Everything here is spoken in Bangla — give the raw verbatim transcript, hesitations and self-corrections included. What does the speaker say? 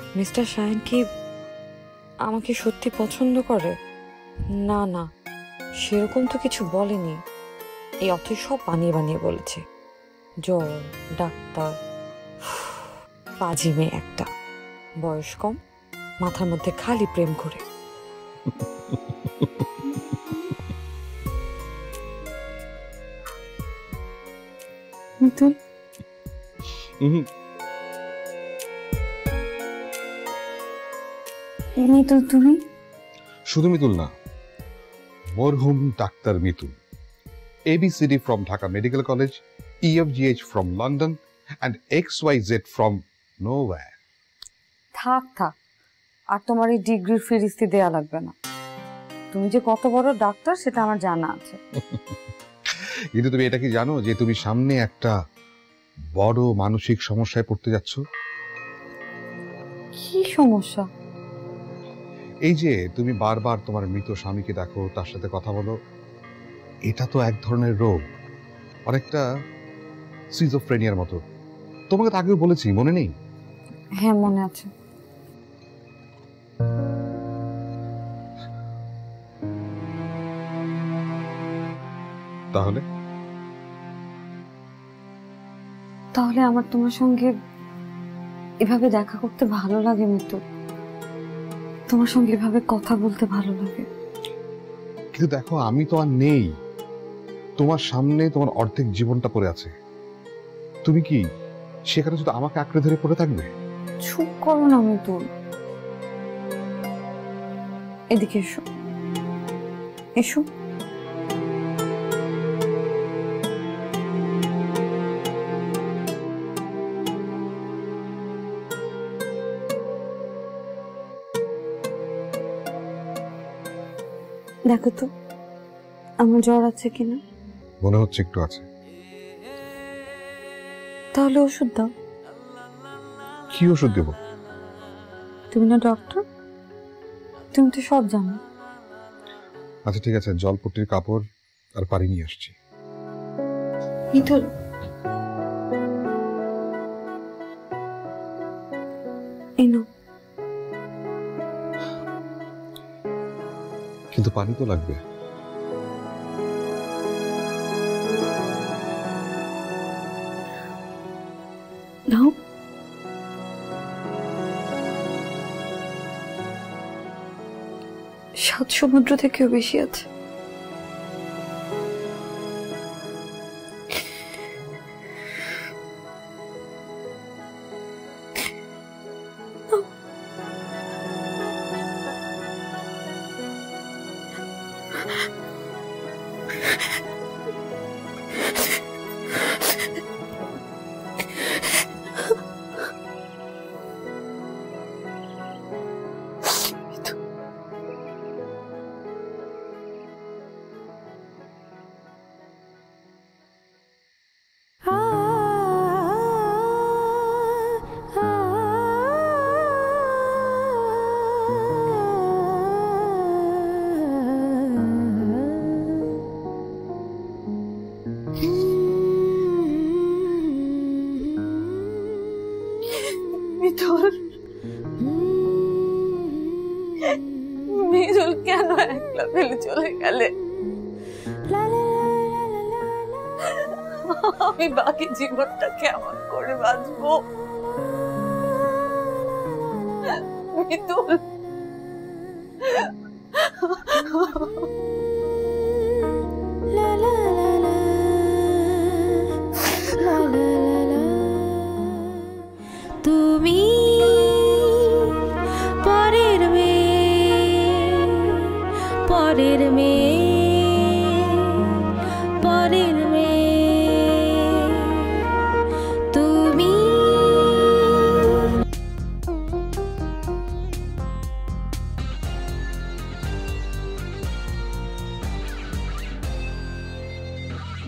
মিস্টার শাহিন কি আমাকে সত্যি পছন্দ করে? না না, সেরকম তো কিছু বলেনি। এই অথই সব বানিয়ে বানিয়ে বলেছে। জ্বর, ডাক্তার, পাজি মেয়ে একটা, বয়স কম, মাথার মধ্যে খালি প্রেম করে। মিতুল, মিতুল তুমি? শুধু মিতুল না, মরহুম doctor Mitul. ABCD from Dhaka medical college, EFGH from London, and X Y Z from nowhere. থাক থাক, আর তোমার এই ডিগ্রির ফিরিস্তি দেয়া লাগবে না। তুমি যে কত বড় ডাক্তার সেটা আমার জানা আছে। কিন্তু তুমি এটা কি জানো যে তুমি সামনে একটা বড় মানসিক সমস্যায় পড়তে যাচ্ছ? কি সমস্যা? এই যে তুমি বারবার তোমার মৃত স্বামীকে দেখো, তার সাথে কথা বলো, এটা তো এক ধরনের রোগ, অনেকটা সিজোফ্রেনিয়ার মতো। তোমাকে তো আগেও বলেছি, মনে নেই? হ্যাঁ মনে আছে। তাহলে তাহলে আমার তোমার সঙ্গে এভাবে দেখা করতে ভালো লাগে মিতু, তোমার সঙ্গে এভাবে কথা বলতে ভালো লাগে। কিন্তু দেখো, আমি তো আর নেই, তোমার সামনে তোমার অর্ধেক জীবনটা পড়ে আছে। তুমি কি সেখানে শুধু আমাকে আঁকড়ে ধরে পড়ে থাকবে? চুপ করো না মিতুল, এদিকে এসো এসো। দেখো তো আমার জ্বর আছে কিনা। মনে হচ্ছে একটু আছে। তাহলে ওষুধ দাও। কি ওষুধ দেব? তুমি না ডক্টর, তুমি তো সব জানো। আচ্ছা ঠিক আছে, জলপট্টির কাপড় আর পানি নিয়ে আসছি। মিতুল, এনো। কিন্তু পানি তো লাগবে। নাও। সাত সমুদ্র থেকেও বেশি আছে। মিতুল, মিতুল কেন একলা ফেলে চলে গেলে? আমি বাকি জীবনটা কেমন করে বাঁচবো? মিতুল, তুমি পরের মেয়ে, পরের মেয়ে।